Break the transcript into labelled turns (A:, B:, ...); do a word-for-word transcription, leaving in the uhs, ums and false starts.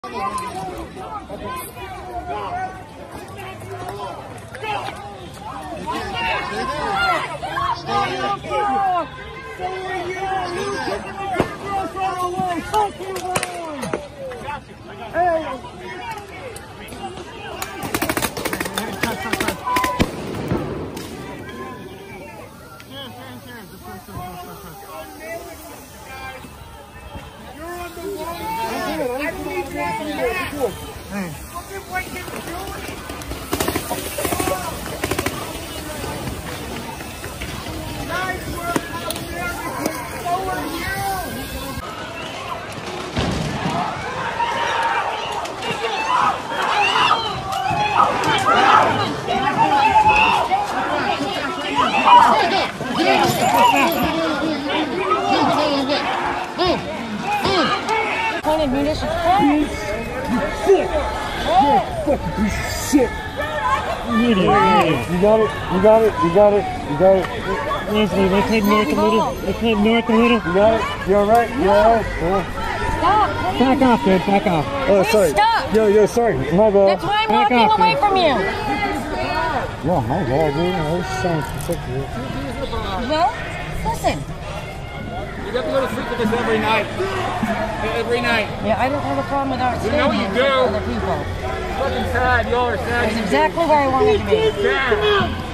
A: Pointed munitions.
B: Shit! You're a fucking piece of shit! You idiot! You got it, you got it, you got it, you got it.
C: Leslie, let's head north a little. Let's head north a little.
B: You got it? You alright? You alright? Yeah.
A: Stop, please.
C: Back off, dude. Back off.
B: Oh, sorry.
A: Stop.
B: Yo, yo, sorry. My bad.
A: That's why I'm
C: Back
A: walking
C: off,
A: away
C: dude.
A: from you.
B: Yo, my bad, dude. I was trying to protect you.
A: Well, listen.
D: You got to go to sleep with this every night. Every night.
A: Yeah, I don't have a problem with our
D: You know you do.
A: other people.
D: Fucking sad. Y'all are sad.
A: That's exactly where I wanted to be.
D: Sad.